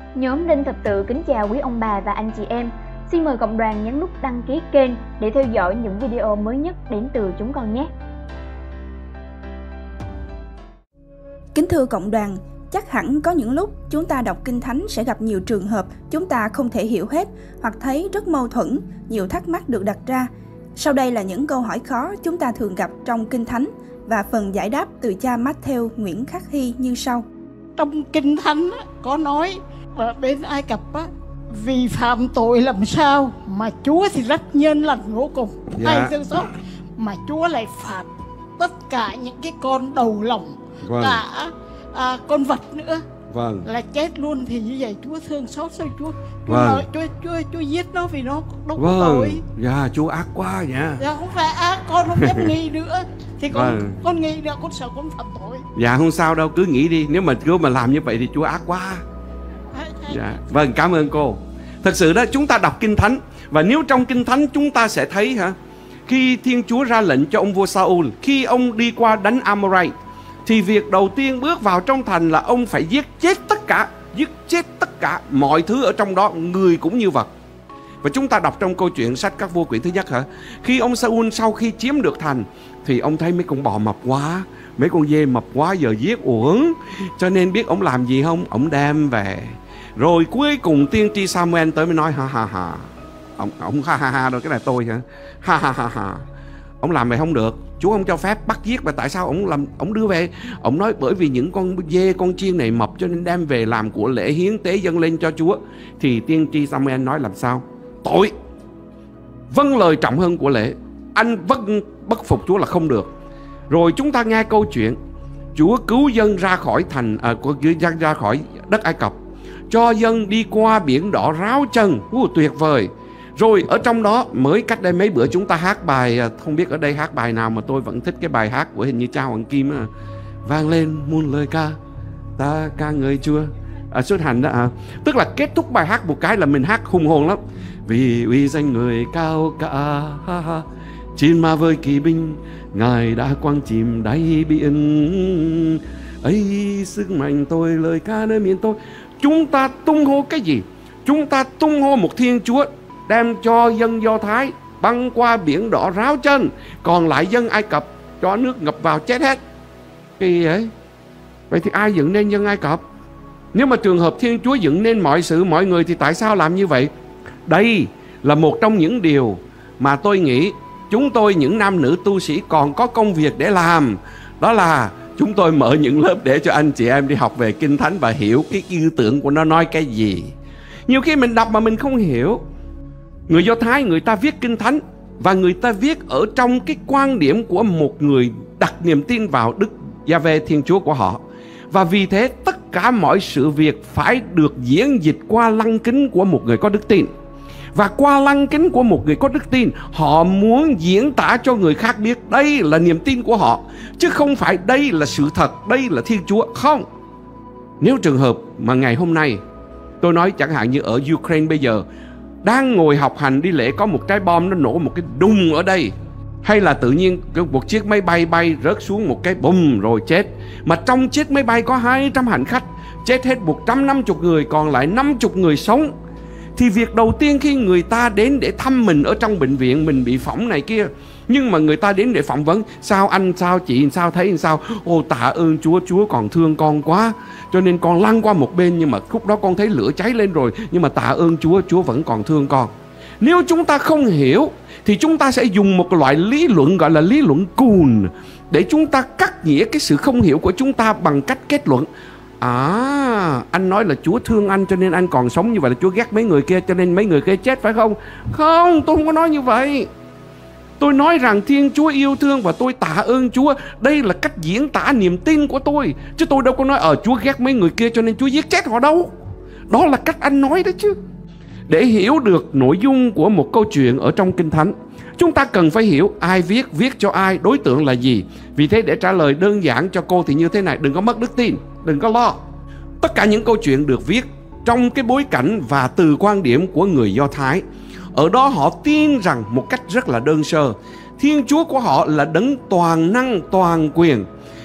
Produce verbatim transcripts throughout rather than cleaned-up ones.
Nhóm Đinh Thập Tự kính chào quý ông bà và anh chị em. Xin mời cộng đoàn nhấn nút đăng ký kênh để theo dõi những video mới nhất đến từ chúng con nhé. Kính thưa cộng đoàn, chắc hẳn có những lúc chúng ta đọc Kinh Thánh sẽ gặp nhiều trường hợp chúng ta không thể hiểu hết hoặc thấy rất mâu thuẫn, nhiều thắc mắc được đặt ra. Sau đây là những câu hỏi khó chúng ta thường gặp trong Kinh Thánh và phần giải đáp từ cha Matthew Nguyễn Khắc Hy như sau. Trong Kinh Thánh có nói ở bên Ai Cập á, vì phạm tội làm sao mà Chúa thì rất nhân lành vô cùng, hay Dạ. thương xót, mà Chúa lại phạt tất cả những cái con đầu lòng, Vâng. cả à, con vật nữa Vâng. là chết luôn. Thì như vậy Chúa thương xót sao Chúa Chúa, Vâng. nói, Chúa, Chúa, Chúa giết nó vì nó đâu có Vâng. tội. Dạ, Chúa ác quá nha. Dạ không phải ác, con không dám nghĩ nữa. Thì con Vâng. con nghĩ nữa, con sợ con phạm tội. Dạ không sao đâu, cứ nghĩ đi. Nếu mà Chúa mà làm như vậy thì Chúa ác quá. Hay- hay- Dạ. Vâng, cảm ơn cô. Thật sự đó, chúng ta đọc Kinh Thánh, và nếu trong Kinh Thánh chúng ta sẽ thấy hả, khi Thiên Chúa ra lệnh cho ông vua Saul, khi ông đi qua đánh Amorite, thì việc đầu tiên bước vào trong thành là ông phải giết chết tất cả, giết chết tất cả mọi thứ ở trong đó, người cũng như vật. Và chúng ta đọc trong câu chuyện sách Các Vua quyển thứ nhất hả, khi ông Saul sau khi chiếm được thành thì ông thấy mấy con bò mập quá, mấy con dê mập quá, giờ giết uổng. Cho nên biết ông làm gì không? Ông đem về. Rồi cuối cùng tiên tri Samuel tới mới nói ha ha ha. Ông, ông ha ha ha rồi, cái này tôi hả? Ha ha ha ha. Ông làm vậy không được, Chúa không cho phép bắt giết. Mà tại sao ông làm, ông đưa về? Ông nói bởi vì những con dê, con chiên này mập cho nên đem về làm của lễ hiến tế dâng lên cho Chúa. Thì tiên tri Samuel nói làm sao? Tội. Vâng lời trọng hơn của lễ. Anh vâng bất phục Chúa là không được. Rồi chúng ta nghe câu chuyện Chúa cứu dân ra khỏi thành à, dân ra khỏi đất Ai Cập, cho dân đi qua biển đỏ ráo chân. Ủa, tuyệt vời. Rồi ở trong đó mới cách đây mấy bữa chúng ta hát bài, không biết ở đây hát bài nào mà tôi vẫn thích cái bài hát của hình như Cha Hoàng Kim à. Vang lên muôn lời ca, ta ca ngợi Chúa à, xuất hành đó à. Tức là kết thúc bài hát một cái là mình hát hùng hồn lắm. Vì uy danh người cao cả, ha ha, chín ma với kỳ binh, Ngài đã quăng chìm đáy biển ấy, sức mạnh tôi, lời ca nơi miền tôi. Chúng ta tung hô cái gì? Chúng ta tung hô một Thiên Chúa đem cho dân Do Thái băng qua biển đỏ ráo chân, còn lại dân Ai Cập cho nước ngập vào chết hết. Kỳ ấy. Vậy thì ai dựng nên dân Ai Cập? Nếu mà trường hợp Thiên Chúa dựng nên mọi sự mọi người thì tại sao làm như vậy? Đây là một trong những điều mà tôi nghĩ chúng tôi những nam nữ tu sĩ còn có công việc để làm. Đó là chúng tôi mở những lớp để cho anh chị em đi học về Kinh Thánh và hiểu cái ý tưởng của nó nói cái gì. Nhiều khi mình đọc mà mình không hiểu. Người Do Thái người ta viết Kinh Thánh và người ta viết ở trong cái quan điểm của một người đặt niềm tin vào Đức Giê-hô-va Thiên Chúa của họ. Và vì thế tất cả mọi sự việc phải được diễn dịch qua lăng kính của một người có đức tin. Và qua lăng kính của một người có đức tin, họ muốn diễn tả cho người khác biết đây là niềm tin của họ, chứ không phải đây là sự thật, đây là Thiên Chúa. Không. Nếu trường hợp mà ngày hôm nay, tôi nói chẳng hạn như ở Ukraine bây giờ, đang ngồi học hành đi lễ, có một trái bom nó nổ một cái đùng ở đây, hay là tự nhiên một chiếc máy bay bay rớt xuống một cái bùm rồi chết, mà trong chiếc máy bay có hai trăm hành khách, chết hết một trăm năm mươi người, còn lại năm mươi người sống. Thì việc đầu tiên khi người ta đến để thăm mình ở trong bệnh viện, mình bị phỏng này kia, nhưng mà người ta đến để phỏng vấn, sao anh, sao chị, sao thấy sao? Ồ, tạ ơn Chúa, Chúa còn thương con quá, cho nên con lăn qua một bên, nhưng mà khúc đó con thấy lửa cháy lên rồi, nhưng mà tạ ơn Chúa, Chúa vẫn còn thương con. Nếu chúng ta không hiểu thì chúng ta sẽ dùng một loại lý luận gọi là lý luận cùn để chúng ta cắt nghĩa cái sự không hiểu của chúng ta bằng cách kết luận: à, anh nói là Chúa thương anh cho nên anh còn sống, như vậy là Chúa ghét mấy người kia cho nên mấy người kia chết, phải không? Không, tôi không có nói như vậy. Tôi nói rằng Thiên Chúa yêu thương và tôi tạ ơn Chúa. Đây là cách diễn tả niềm tin của tôi, chứ tôi đâu có nói ờ Chúa ghét mấy người kia cho nên Chúa giết chết họ đâu. Đó là cách anh nói đó chứ. Để hiểu được nội dung của một câu chuyện ở trong Kinh Thánh, chúng ta cần phải hiểu ai viết, viết cho ai, đối tượng là gì. Vì thế để trả lời đơn giản cho cô thì như thế này, đừng có mất đức tin, đừng có lo. Tất cả những câu chuyện được viết trong cái bối cảnh và từ quan điểm của người Do Thái. Ở đó họ tin rằng một cách rất là đơn sơ, Thiên Chúa của họ là đấng toàn năng, toàn quyền.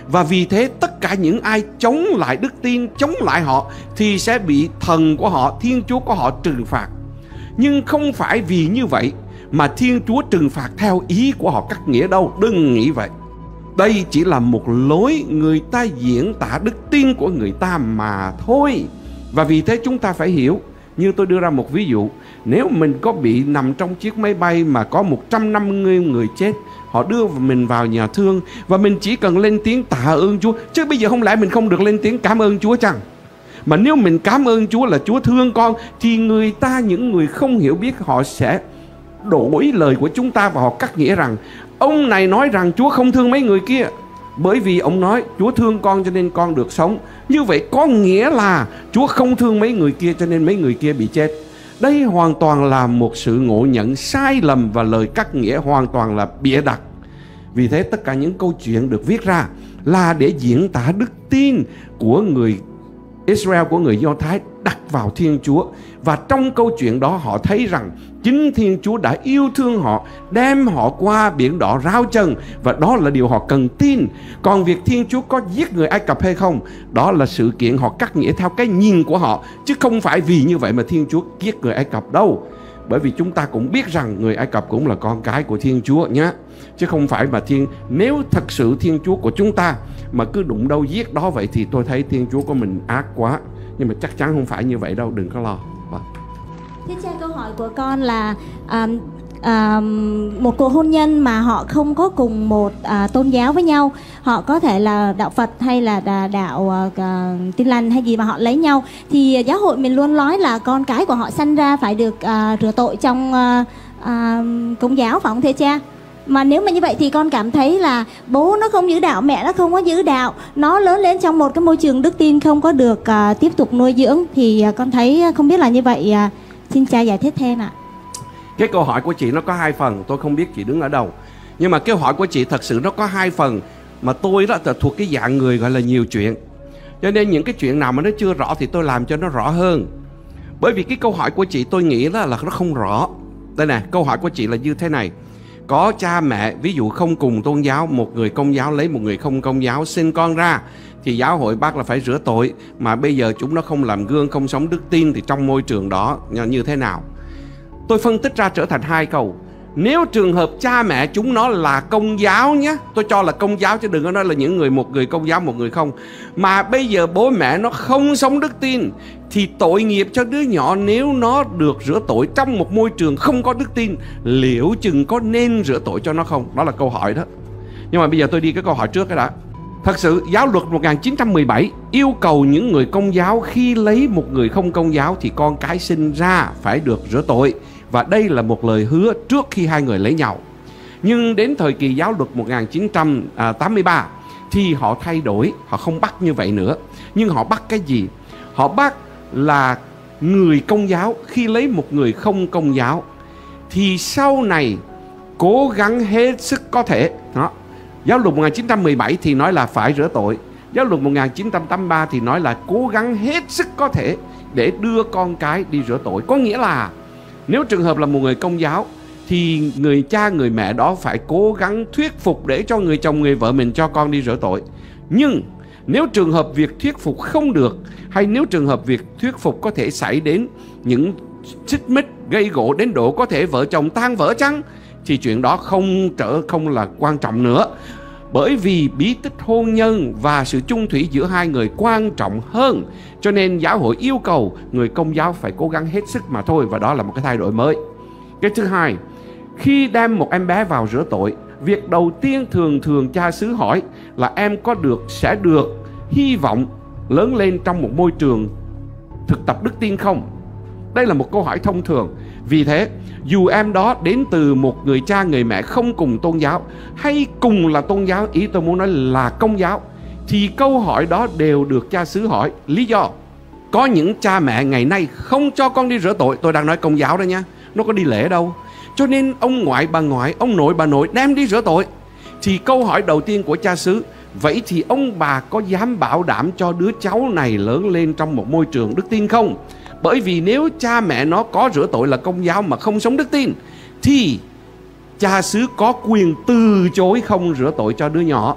Và vì thế tất cả những ai chống lại đức tin, chống lại họ thì sẽ bị thần của họ, Thiên Chúa của họ trừng phạt. Nhưng không phải vì như vậy mà Thiên Chúa trừng phạt theo ý của họ cắt nghĩa đâu, đừng nghĩ vậy. Đây chỉ là một lối người ta diễn tả đức tin của người ta mà thôi. Và vì thế chúng ta phải hiểu, như tôi đưa ra một ví dụ, nếu mình có bị nằm trong chiếc máy bay mà có một trăm năm mươi người chết, họ đưa mình vào nhà thương, và mình chỉ cần lên tiếng tạ ơn Chúa. Chứ bây giờ không lẽ mình không được lên tiếng cảm ơn Chúa chăng? Mà nếu mình cảm ơn Chúa là Chúa thương con, thì người ta, những người không hiểu biết, họ sẽ đổi lời của chúng ta và họ cắt nghĩa rằng ông này nói rằng Chúa không thương mấy người kia, bởi vì ông nói Chúa thương con cho nên con được sống. Như vậy có nghĩa là Chúa không thương mấy người kia cho nên mấy người kia bị chết. Đây hoàn toàn là một sự ngộ nhận sai lầm và lời cắt nghĩa hoàn toàn là bịa đặt. Vì thế tất cả những câu chuyện được viết ra là để diễn tả đức tin của người Israel, của người Do Thái đặt vào Thiên Chúa. Và trong câu chuyện đó họ thấy rằng chính Thiên Chúa đã yêu thương họ, đem họ qua biển đỏ rao chân, và đó là điều họ cần tin. Còn việc Thiên Chúa có giết người Ai Cập hay không, đó là sự kiện họ cắt nghĩa theo cái nhìn của họ, chứ không phải vì như vậy mà Thiên Chúa giết người Ai Cập đâu. Bởi vì chúng ta cũng biết rằng người Ai Cập cũng là con cái của Thiên Chúa nhé, chứ không phải mà Thiên nếu thật sự Thiên Chúa của chúng ta mà cứ đụng đâu giết đó, vậy thì tôi thấy Thiên Chúa của mình ác quá. Nhưng mà chắc chắn không phải như vậy đâu, đừng có lo. Thưa cha, câu hỏi của con là um, um, một cuộc hôn nhân mà họ không có cùng một uh, tôn giáo với nhau, họ có thể là đạo Phật hay là đạo uh, Tin Lành hay gì mà họ lấy nhau, thì giáo hội mình luôn nói là con cái của họ sanh ra phải được uh, rửa tội trong uh, uh, Công giáo, phải không thưa cha? Mà nếu mà như vậy thì con cảm thấy là bố nó không giữ đạo, mẹ nó không có giữ đạo, nó lớn lên trong một cái môi trường đức tin không có được uh, tiếp tục nuôi dưỡng, thì uh, con thấy không biết là như vậy. Uh, xin cha giải thích thêm ạ. Cái câu hỏi của chị nó có hai phần, tôi không biết chị đứng ở đâu, nhưng mà câu hỏi của chị thật sự nó có hai phần. Mà tôi đó thuộc cái dạng người gọi là nhiều chuyện, cho nên những cái chuyện nào mà nó chưa rõ thì tôi làm cho nó rõ hơn. Bởi vì cái câu hỏi của chị tôi nghĩ là, là nó không rõ. Đây nè, câu hỏi của chị là như thế này: có cha mẹ ví dụ không cùng tôn giáo, một người công giáo lấy một người không công giáo sinh con ra, thì giáo hội bác là phải rửa tội. Mà bây giờ chúng nó không làm gương, không sống đức tin, thì trong môi trường đó như thế nào? Tôi phân tích ra trở thành hai câu. Nếu trường hợp cha mẹ chúng nó là công giáo nhé, tôi cho là công giáo chứ đừng có nói là những người, một người công giáo một người không, mà bây giờ bố mẹ nó không sống đức tin, thì tội nghiệp cho đứa nhỏ nếu nó được rửa tội trong một môi trường không có đức tin. Liệu chừng có nên rửa tội cho nó không? Đó là câu hỏi đó. Nhưng mà bây giờ tôi đi cái câu hỏi trước cái đã. Thật sự giáo luật một nghìn chín trăm mười bảy yêu cầu những người công giáo khi lấy một người không công giáo thì con cái sinh ra phải được rửa tội. Và đây là một lời hứa trước khi hai người lấy nhau. Nhưng đến thời kỳ giáo luật một nghìn chín trăm tám mươi ba thì họ thay đổi, họ không bắt như vậy nữa. Nhưng họ bắt cái gì? Họ bắt là người công giáo khi lấy một người không công giáo thì sau này cố gắng hết sức có thể đó. Giáo luật một nghìn chín trăm mười bảy thì nói là phải rửa tội. Giáo luật một nghìn chín trăm tám mươi ba thì nói là cố gắng hết sức có thể để đưa con cái đi rửa tội. Có nghĩa là nếu trường hợp là một người công giáo thì người cha người mẹ đó phải cố gắng thuyết phục để cho người chồng người vợ mình cho con đi rửa tội. Nhưng nếu trường hợp việc thuyết phục không được, hay nếu trường hợp việc thuyết phục có thể xảy đến những xích mích gây gổ đến độ có thể vợ chồng tan vỡ chăng, thì chuyện đó không trở không là quan trọng nữa. Bởi vì bí tích hôn nhân và sự chung thủy giữa hai người quan trọng hơn, cho nên giáo hội yêu cầu người công giáo phải cố gắng hết sức mà thôi. Và đó là một cái thay đổi mới. Cái thứ hai, khi đem một em bé vào rửa tội, việc đầu tiên thường thường cha xứ hỏi là em có được, sẽ được hy vọng lớn lên trong một môi trường thực tập đức tin không? Đây là một câu hỏi thông thường. Vì thế, dù em đó đến từ một người cha người mẹ không cùng tôn giáo hay cùng là tôn giáo, ý tôi muốn nói là công giáo, thì câu hỏi đó đều được cha xứ hỏi. Lý do, có những cha mẹ ngày nay không cho con đi rửa tội. Tôi đang nói công giáo đó nha, nó có đi lễ đâu. Cho nên ông ngoại bà ngoại, ông nội bà nội đem đi rửa tội. Thì câu hỏi đầu tiên của cha xứ, vậy thì ông bà có dám bảo đảm cho đứa cháu này lớn lên trong một môi trường đức tin không? Bởi vì nếu cha mẹ nó có rửa tội là công giáo mà không sống đức tin, thì cha xứ có quyền từ chối không rửa tội cho đứa nhỏ.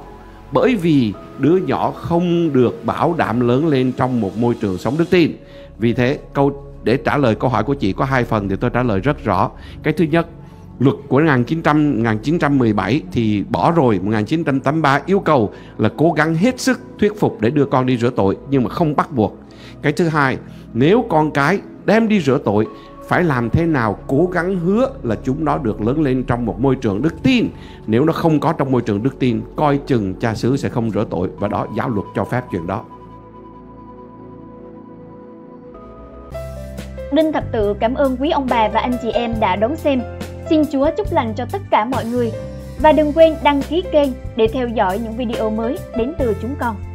bởi vì đứa nhỏ không được bảo đảm lớn lên trong một môi trường sống đức tin. Vì thế câu để trả lời câu hỏi của chị có hai phần thì tôi trả lời rất rõ. Cái thứ nhất, luật của một nghìn chín trăm mười bảy thì bỏ rồi. Một nghìn chín trăm tám mươi ba yêu cầu là cố gắng hết sức thuyết phục để đưa con đi rửa tội, nhưng mà không bắt buộc. Cái thứ hai, nếu con cái đem đi rửa tội, phải làm thế nào cố gắng hứa là chúng nó được lớn lên trong một môi trường đức tin. Nếu nó không có trong môi trường đức tin, coi chừng cha xứ sẽ không rửa tội, và đó giáo luật cho phép chuyện đó. Đinh Thập Tự cảm ơn quý ông bà và anh chị em đã đón xem. Xin Chúa chúc lành cho tất cả mọi người. Và đừng quên đăng ký kênh để theo dõi những video mới đến từ chúng con.